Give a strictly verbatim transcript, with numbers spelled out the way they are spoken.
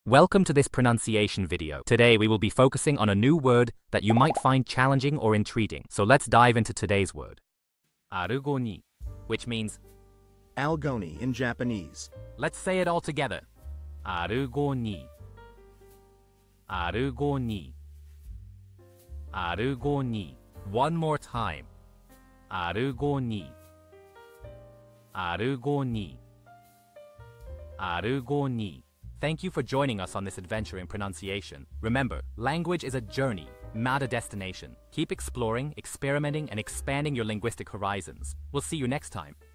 Welcome to this pronunciation video. Today we will be focusing on a new word that you might find challenging or intriguing. So let's dive into today's word. Algoni, which means Algoni in Japanese. Let's say it all together. Algoni. Algoni. Algoni. One more time. Algoni. Algoni. Algoni. Thank you for joining us on this adventure in pronunciation. Remember, language is a journey, not a destination. Keep exploring, experimenting, and expanding your linguistic horizons. We'll see you next time.